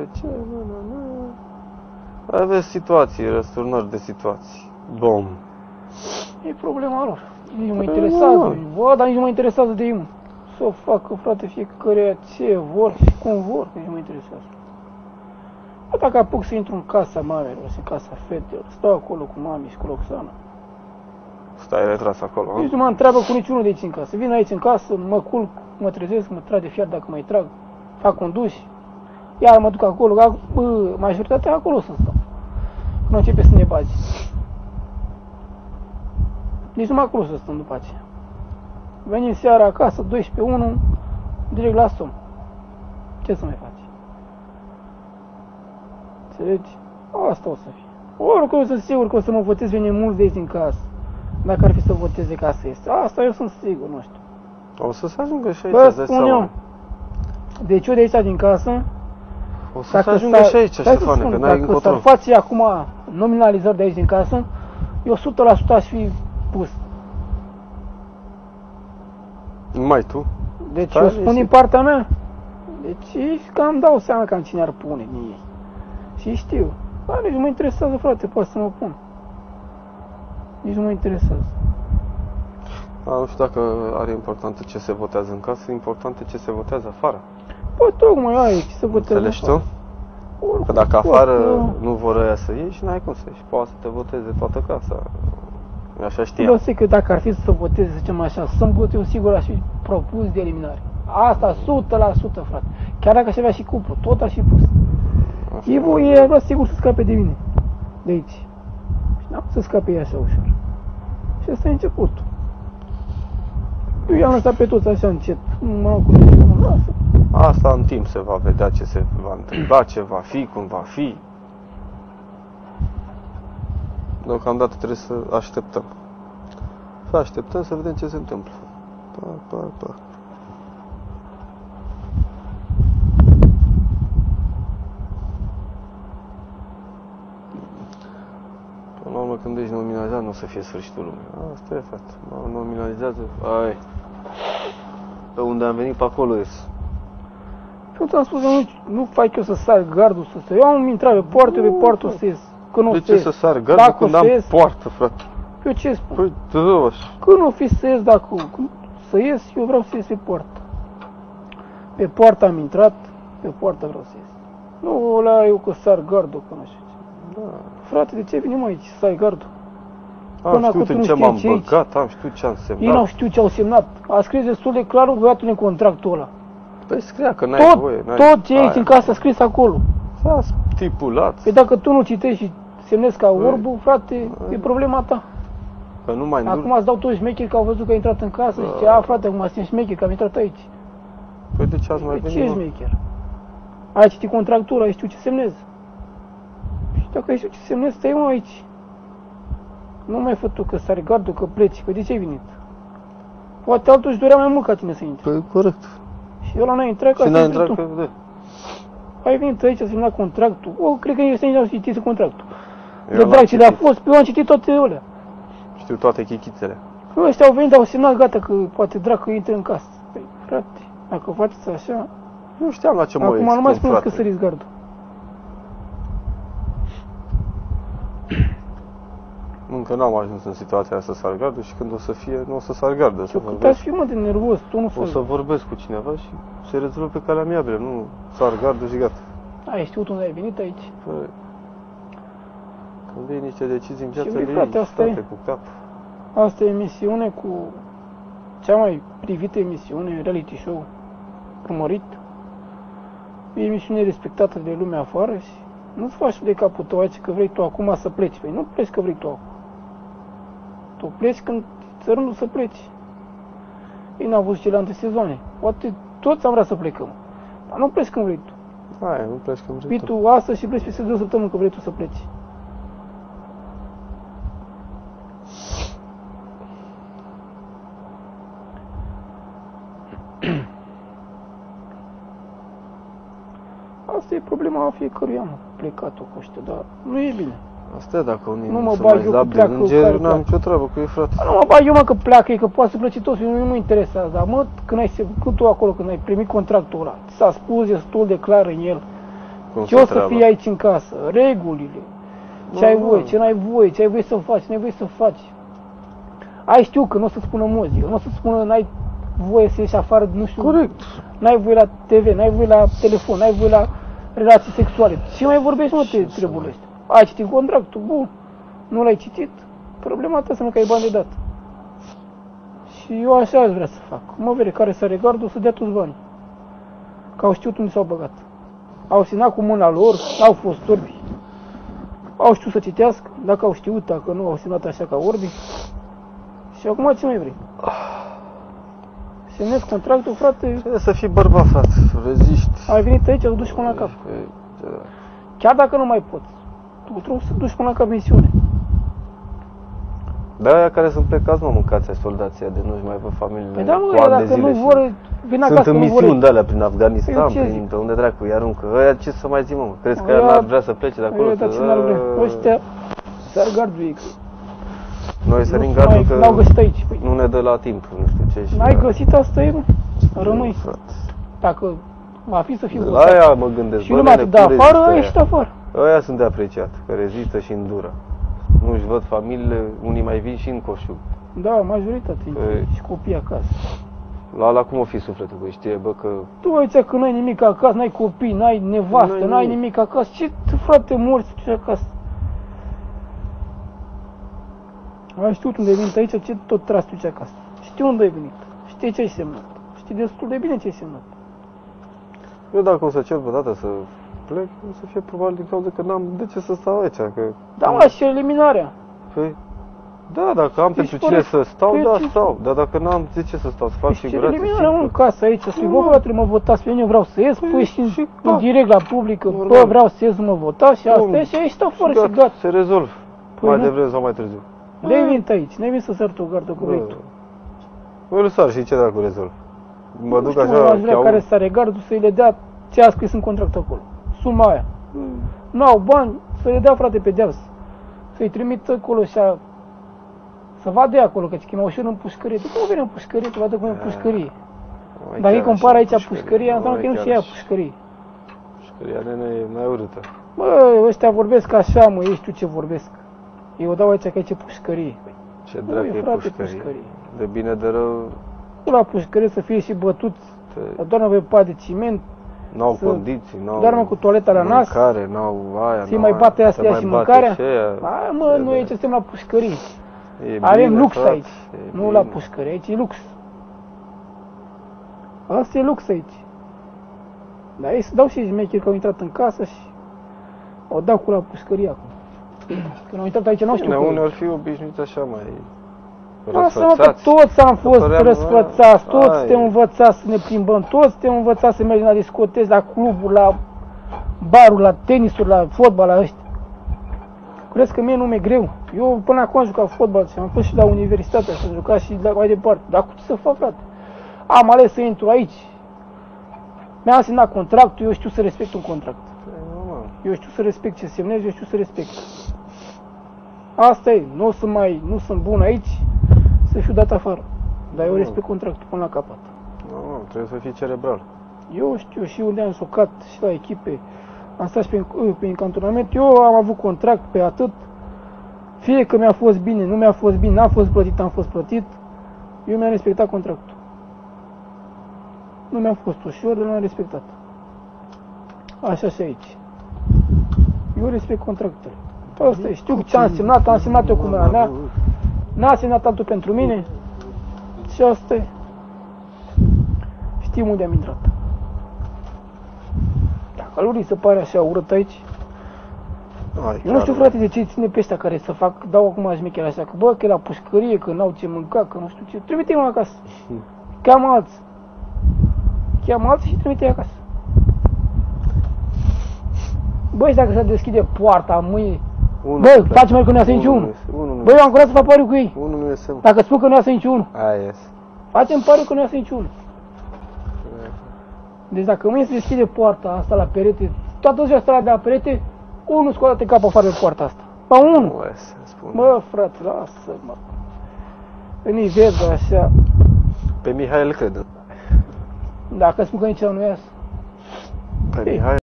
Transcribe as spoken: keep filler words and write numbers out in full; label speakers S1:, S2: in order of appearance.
S1: are ce, nu, nu, nu. Aveți situații, răsturnări de situații. Bom.
S2: E problema lor. Nici nu mă interesează. Bă, dar nici nu mă interesează de ei, mă. Să o facă, frate, fiecare ce vor și cum vor, nici nu mă interesează. Bă, dacă apuc să intru în casa mamelor, în casa fetelor, stau acolo cu mami și cu Roxana.
S1: Stai retras acolo,
S2: Nici nu mă întreabă cu niciunul de aici în casă. Vin aici în casă, mă culc, mă trezesc, mă trag de fiar dacă mai trag, fac un duș, iar mă duc acolo, bă, majoritatea acolo să stau. Nu începe să ne bagi. Nici numai acolo să stăm după aceea. Venim seara acasă, doisprezece unu, direct la somn. Ce să mai faci? Înțelegi? Asta o să fie. Oricum eu sunt sigur că o să mă votez veni mulți de aici din casă. Dacă ar fi să voteze ca să este. Asta eu sunt sigur, nu știu.
S1: O să se ajungă și aici,
S2: Bă,
S1: îți dai
S2: spun
S1: seama.
S2: eu. Deci eu de aici din casă,
S1: O să se ajungă și aici, Ștefane, că n-ai încotro.
S2: Dacă s-ar face acum nominalizări de aici din casă, eu o sută la sută aș fi pus.
S1: Numai tu?
S2: Deci
S1: Stai,
S2: eu spun
S1: este.
S2: din partea mea. Deci cam dau seama cam cine ar pune din ei. Și știu. Dar nici nu mă interesează, frate, poate să mă pun. Nici nu mă interesează.
S1: A, nu știu dacă are importantă ce se votează în casă, e importantă ce se votează afară.
S2: Păi tocmai aia e, ce se votează
S1: Înțelegi
S2: afară.
S1: tu?
S2: Oricum,
S1: Că dacă
S2: poate,
S1: afară
S2: da.
S1: nu vor ăia să ieși, n-ai cum să ieși. Poate să te voteze toată casa. Eu așa
S2: Eu
S1: știam.
S2: știu că dacă ar fi să voteze, să zicem așa, sâmbătă, eu sigur aș fi propus de eliminare. Asta, o sută la sută, frate. Chiar dacă aș avea și cuplu, tot aș fi pus.
S1: Așa.
S2: Ei, voi, ei ar vrea sigur să scape de mine. De aici. Și n-am să scape ei așa ușor. Și ăsta e începutul. Eu i-am lăsat pe toți așa încet. Nu mă cu niciun, mă lasă.
S1: Asta în timp se va vedea ce se va întâmpla, ce va fi, cum va fi. Deocamdată trebuie să așteptăm. Să așteptăm să vedem ce se întâmplă. Pa, pa, pa. Până la urmă, când ești nominalizat, nu o să fie sfârșitul lumii. Asta e, frate. Mă nominalizează. Ai. Pe unde am venit, pe acolo ies.
S2: Eu ți-am spus, nu, nu fac eu să sar gardul să se. Eu am intrat pe poartă, pe poartă o să ies. Că nu
S1: De
S2: o
S1: ce
S2: ies.
S1: să sar gardul
S2: Dacă
S1: când
S2: o
S1: am
S2: să ies,
S1: poartă, frate?
S2: eu ce spun?
S1: Păi, dă așa.
S2: Când nu fi să ies dacă când să ies, eu vreau să ies pe poartă. Pe poartă am intrat, pe poartă vreau să ies. Nu la eu că sar gardul, că nu știu ce.
S1: Da.
S2: Frate, de ce venim aici să ai gardul?
S1: Am
S2: Până acum
S1: știut
S2: tu
S1: în
S2: nu
S1: ce
S2: știi
S1: m-am
S2: ce aici.
S1: băgat, am știut ce am
S2: Ei
S1: semnat.
S2: n-au știut ce au semnat. A scris destul de clar băiatul în contractul ăla.
S1: Păi scria că n-ai
S2: Tot,
S1: voie. N-ai...
S2: tot ce e aici
S1: Aia.
S2: în casă a scris acolo.
S1: S-a stipulat.
S2: Păi dacă tu nu citești și semnezi ca
S1: Păi,
S2: orbul, frate,
S1: păi.
S2: e problema ta.
S1: Că nu mai
S2: Acum
S1: nu...
S2: îți dau toți șmecheri că au văzut că ai intrat în casă și zice,
S1: Da.
S2: a frate, acum sunt șmecheri că am intrat aici.
S1: Păi de ce ați mai
S2: Păi
S1: venit?
S2: ce
S1: mă?
S2: șmecher? Ai citit contractura, ai știut ce semnezi. Și dacă ai știut ce semnezi, stai mă aici. Nu mai fă tu că sari gardul, că pleci. Păi de ce ai venit? Poate altul își dorea mai mult ca tine să intri.
S1: Păi corect.
S2: Și ăla n-a intrat ca
S1: Și
S2: să
S1: n-ai
S2: intri
S1: intrat
S2: tu.
S1: că... De.
S2: Ai venit aici să semna contractul. O, cred că este nici n-au citit contractul.
S1: Eu
S2: De
S1: l-am
S2: drag ce de-a
S1: citit.
S2: fost, pe eu am citit toate alea.
S1: Știu toate chichițele.
S2: Nu, ăștia au venit, au semnat, gata, că poate drag că intră în casă. Păi, frate, dacă faceți așa,
S1: Nu știam la ce mă
S2: acum nu mai
S1: expun,
S2: spuneți că
S1: frate.
S2: săriți gardul.
S1: Încă n-am ajuns în situația asta să sar gardul și când o să fie, nu o să sar gardul. Să
S2: Eu cât aș
S1: vorbesc,
S2: fi, mă, de nervos, tu nu
S1: o
S2: faci.
S1: să vorbesc cu cineva și se rezolvă pe calea amiabilă, nu sar gardul și gata.
S2: Ai știut unde ai venit aici?
S1: Păi, când iei niște decizii în viață,
S2: vrei,
S1: le
S2: frate,
S1: iei,
S2: asta e.
S1: frate, cu cap.
S2: Asta e emisiune cu cea mai privită emisiune, reality show, urmărit. E emisiune respectată de lumea afară și nu-ți faci de capul tău aici că vrei tu acum să pleci. Păi nu pleci că vrei tu acum. Tu pleci când ți rândul să pleci. Ei n-au văzut celelalte sezoane. Poate toți am vrea să plecăm. Dar nu pleci când vrei tu.
S1: Aia, nu pleci când vrei
S2: Vii
S1: tu.
S2: tu astăzi și pleci peste două săptămâni că vrei tu să pleci. Asta e problema fiecăruia, mă, plecatul cu ăștia, dar nu e bine.
S1: Asta e, dacă unii
S2: Nu
S1: nu,
S2: mă
S1: sunt
S2: bag
S1: mai
S2: eu cu
S1: slabi de
S2: pleacă
S1: îngeri,
S2: care
S1: n-am
S2: pleacă.
S1: nicio treabă cu ei, frate.
S2: Nu mă bag eu, mă, că pleacă, e că poate să plece toți, nu mă interesează, dar mă, când ai când tu acolo, când ai primit contractul ăla, ți s-a spus destul de clar în el
S1: Cum
S2: Ce o să
S1: treaba?
S2: fie aici în casă? Regulile. Ce ai
S1: Normal.
S2: voie, ce n-ai voie, ce ai voie să faci, ce n-ai voie să faci. Ai știu că nu o să spună muzică, nu o să spună n-ai voie să ieși afară, nu știu.
S1: Corect.
S2: N-ai voie la T V, n-ai voie la telefon, n-ai voie la relații sexuale. Ce mai vorbești, mă, te treburile astea? Ai citit contractul? Bun. Nu l-ai citit? Problema ta să nu că ai bani de dat. Și eu așa aș vrea să fac. Mă vede care să regardă, o să dea toți banii. Că au știut unde s-au băgat. Au sinat cu mâna lor, au fost orbi. Au știut să citească, dacă au știut, dacă nu, au sinat așa ca orbi. Și acum ce mai vrei? Semnezi contractul, frate,
S1: Trebuie să fii bărbat, frate, să reziști.
S2: ai venit aici, îl duci până la cap.
S1: E, da.
S2: Chiar dacă nu mai poți, tu trebuie să duci până la cap misiune.
S1: Dar aia care sunt plecați, mă, mâncați ai soldații de nu-și mai văd familiile.
S2: Păi da, mă,
S1: cu ani de
S2: dacă
S1: zile
S2: nu
S1: și
S2: vor, vin
S1: sunt
S2: acasă,
S1: în
S2: nu
S1: misiuni
S2: vor.
S1: de alea prin Afganistan,
S2: Eu ce
S1: prin
S2: zic?
S1: pe unde dracu îi aruncă. Ăia ce să mai zi, mă? Crezi că ăia
S2: Ăia-
S1: n-ar vrea să plece de acolo?
S2: Ăia, dar
S1: să-
S2: ce n-ar vrea? Ăștia s-ar gardui.
S1: Noi sărim
S2: Nu
S1: gardul
S2: mai-
S1: că
S2: n-au găsit aici. Păi,
S1: nu ne dă la timp, nu știu ce. și
S2: n-ai
S1: da.
S2: găsit, asta e, mă. Rămâi.
S1: Frate.
S2: Dacă va fi să fii
S1: La
S2: votat
S1: aia mă gândesc.
S2: și
S1: bă,
S2: lumea te
S1: nene,
S2: dă
S1: cum
S2: afară,
S1: rezistă
S2: ești
S1: ăia?
S2: afară.
S1: Ăia sunt de apreciat, că rezistă și îndură. Nu-și văd familiile, unii mai vin și în coșul.
S2: Da, majoritatea.
S1: Păi-
S2: Și copii acasă.
S1: La ala cum o fi sufletul, că știe, bă, că
S2: Tu aici că n-ai nimic acasă, n-ai copii, n-ai nevastă,
S1: N-ai
S2: n-ai
S1: nimic.
S2: nimic acasă. Ce, frate, morți tu acasă? Ai știut unde ai venit aici, ce tot tragi tu acasă? Știi unde ai venit, știi ce ai semnat, știi destul de bine ce ai semnat.
S1: eu dacă o să cer vreodată să plec, o să fie probabil din cauza că n-am de ce să stau aici, că...
S2: Da, mă, și eliminarea.
S1: Păi, da, dacă am pentru
S2: Ești
S1: cine
S2: corect.
S1: să stau,
S2: Păi
S1: da,
S2: ce-
S1: stau. Dar dacă n-am, de ce să stau? Să fac
S2: Deci
S1: figurație
S2: eliminarea în
S1: simplă.
S2: casă aici, să-i bă, băiatule, mă votați pe mine, eu vreau să ies,
S1: Păi,
S2: păi și,
S1: și
S2: în
S1: da.
S2: direct la publică, bă,
S1: Normal.
S2: vreau să ies, nu mă votați și asta e, și aici stau fără și gata.
S1: Se rezolv.
S2: Păi
S1: mai
S2: nu.
S1: devreme sau mai târziu.
S2: Ne-ai venit aici, ne-ai venit să sări tu gardă cu vrei tu.
S1: Bă, îl sar și ce dracu rezolv. Mă
S2: Nu
S1: duc
S2: știu,
S1: așa,
S2: aș vrea care să are gardul să-i le dea ce a scris în contract acolo. Suma aia. N-au bani, să le dea, frate, pe deas. Să-i trimită acolo și a... Să vadă ea acolo, că ți chema ușor în pușcărie. Tu cum vine în pușcărie, tu vadă cum e în pușcărie. Dacă îi compara aici pușcăria, înseamnă că nu și ea pușcărie.
S1: Pușcăria, nene, e mai urâtă.
S2: Bă, ăștia vorbesc așa, mă, ei știu ce vorbesc. Eu o dau aici că aici e pușcărie.
S1: Ce dracu
S2: Băi,
S1: e
S2: frate,
S1: pușcărie.
S2: pușcărie.
S1: De bine, de rău,
S2: Tu la pușcărie să fie și bătut,
S1: te...
S2: doar pe pat de ciment,
S1: n-au
S2: să
S1: condiții, n-au
S2: doarmă cu toaleta la nas,
S1: mâncare, n-au aia,
S2: să-i
S1: n-au
S2: mai
S1: aia,
S2: bate
S1: să
S2: astea
S1: mai
S2: și
S1: bate
S2: mâncarea.
S1: și aia.
S2: Hai, mă, noi aici suntem la pușcărie.
S1: E
S2: Avem
S1: bine,
S2: lux
S1: frate,
S2: aici,
S1: e
S2: nu
S1: bine.
S2: la pușcărie, aici e lux. Asta e lux aici. Dar ei să dau și șmecheri că au intrat în casă și o dau cu la pușcărie acum. Când au intrat aici, nu știu
S1: Bine,
S2: că...
S1: unii ar fi obișnuiți așa mai
S2: Lasă mă că
S1: răsfățați.
S2: toți am fost
S1: păream,
S2: răsfățați, toți
S1: ai.
S2: suntem învățați să ne plimbăm, toți suntem învățați să mergem la discoteci, la cluburi, la baruri, la tenisuri, la fotbal, la ăștia. Crezi că mie nu mi-e greu? Eu până acum am jucat fotbal și am fost și la universitate, și am jucat și la mai departe. Dar cu ce să fac, frate? Am ales să intru aici. Mi-am semnat contractul, eu știu să respect un contract. Eu știu să respect ce semnez, eu știu să respect. Asta e, nu sunt mai, nu sunt bun aici, să fiu dat afară. Dar eu
S1: Nu.
S2: respect contractul până la capăt.
S1: Nu, nu, trebuie să fii cerebral.
S2: Eu știu și unde am jucat și la echipe, am stat și pe, pe încantonament, eu am avut contract pe atât, fie că mi-a fost bine, nu mi-a fost bine, n-am fost plătit, am fost plătit, eu mi-am respectat contractul. Nu mi-a fost ușor, dar l-am respectat. Așa și aici. Eu respect contractele. Asta e, știu ce am semnat, am semnat eu cu mâna mea, n-a semnat altul pentru mine și asta e. Știm unde am intrat. Dacă lui îi se pare așa urât aici,
S1: Ai,
S2: eu nu știu, frate, de ce ține pe ăștia care să fac, dau acum șmecher așa, că bă, că e la pușcărie, că n-au ce mânca, că nu știu ce, trimite-i mă acasă. Cheamă alții. Cheamă alții și trimite-i acasă. Băi, și dacă se deschide poarta mâine, bă, face-mă că nu iasă niciunul. Băi, eu am curat să fac pariu cu ei.
S1: Unul nu iese.
S2: Dacă spun că nu iasă niciunul,
S1: Aia iese.
S2: facem pariu că nu iasă niciunul. Deci dacă mâine se deschide poarta asta la perete, toată ziua asta de la perete, unul scoate capul afară de poarta asta. Ba unul.
S1: Nu iese, spune.
S2: Bă, frate, lasă-mă. Veni vezi așa.
S1: Pe Mihai îl cred.
S2: Dacă spun că nici nu iasă.
S1: Pe
S2: Ei.
S1: Mihai